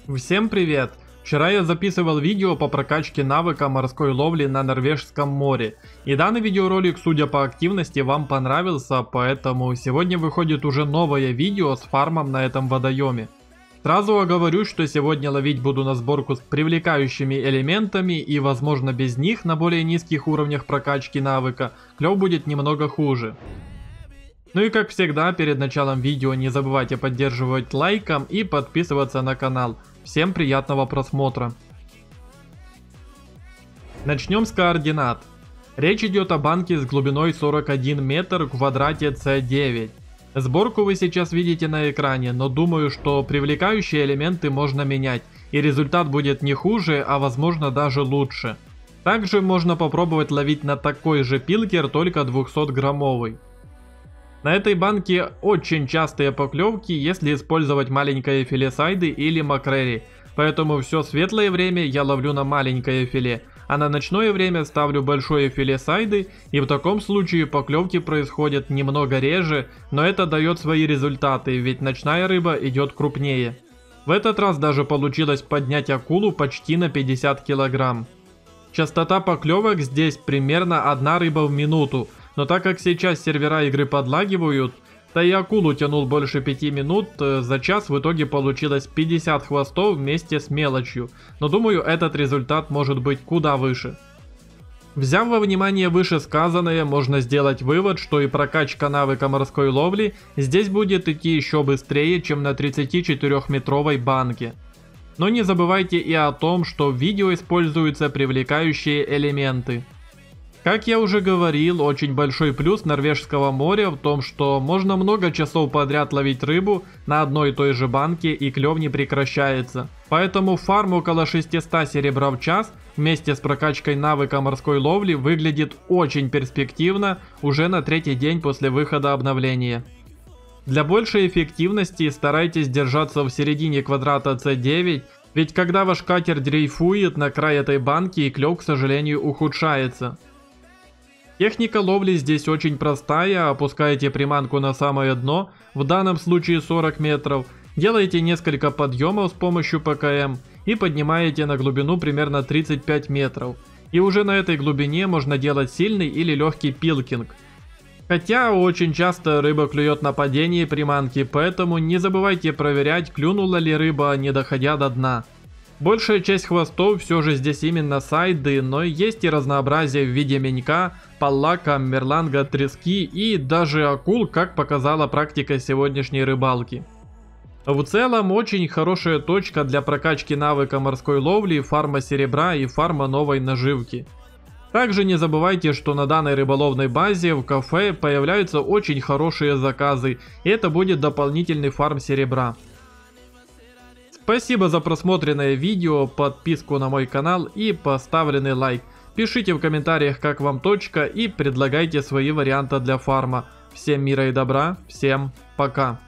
Всем привет! Вчера я записывал видео по прокачке навыка морской ловли на Норвежском море. И данный видеоролик, судя по активности, вам понравился, поэтому сегодня выходит уже новое видео с фармом на этом водоеме. Сразу оговорюсь, что сегодня ловить буду на сборку с привлекающими элементами и возможно без них на более низких уровнях прокачки навыка клев будет немного хуже. Ну и как всегда, перед началом видео не забывайте поддерживать лайком и подписываться на канал. Всем приятного просмотра. Начнем с координат. Речь идет о банке с глубиной 41 метр в квадрате C9. Сборку вы сейчас видите на экране, но думаю, что привлекающие элементы можно менять, и результат будет не хуже, а возможно даже лучше. Также можно попробовать ловить на такой же пилкер, только 200-граммовый. На этой банке очень частые поклевки, если использовать маленькое филе сайды или макрели, поэтому все светлое время я ловлю на маленькое филе, а на ночное время ставлю большое филе сайды, и в таком случае поклевки происходят немного реже, но это дает свои результаты, ведь ночная рыба идет крупнее. В этот раз даже получилось поднять акулу почти на 50 килограмм. Частота поклевок здесь примерно 1 рыба в минуту. Но так как сейчас сервера игры подлагивают, да и акулу тянул больше 5 минут, за час в итоге получилось 50 хвостов вместе с мелочью. Но думаю, этот результат может быть куда выше. Взяв во внимание вышесказанное, можно сделать вывод, что и прокачка навыка морской ловли здесь будет идти еще быстрее, чем на 34-метровой банке. Но не забывайте и о том, что в видео используются привлекающие элементы. Как я уже говорил, очень большой плюс Норвежского моря в том, что можно много часов подряд ловить рыбу на одной и той же банке, и клев не прекращается. Поэтому фарм около 600 серебра в час вместе с прокачкой навыка морской ловли выглядит очень перспективно уже на 3-й день после выхода обновления. Для большей эффективности старайтесь держаться в середине квадрата C9, ведь когда ваш катер дрейфует на край этой банки, и клев, к сожалению, ухудшается. Техника ловли здесь очень простая, опускаете приманку на самое дно, в данном случае 40 метров, делаете несколько подъемов с помощью ПКМ и поднимаете на глубину примерно 35 метров. И уже на этой глубине можно делать сильный или легкий пилкинг. Хотя очень часто рыба клюет на падении приманки, поэтому не забывайте проверять, клюнула ли рыба, не доходя до дна. Большая часть хвостов все же здесь именно сайды, но есть и разнообразие в виде менька, паллака, мерланга, трески и даже акул, как показала практика сегодняшней рыбалки. В целом очень хорошая точка для прокачки навыка морской ловли, фарма серебра и фарма новой наживки. Также не забывайте, что на данной рыболовной базе в кафе появляются очень хорошие заказы, и это будет дополнительный фарм серебра. Спасибо за просмотренное видео, подписку на мой канал и поставленный лайк. Пишите в комментариях, как вам точка, и предлагайте свои варианты для фарма. Всем мира и добра, всем пока.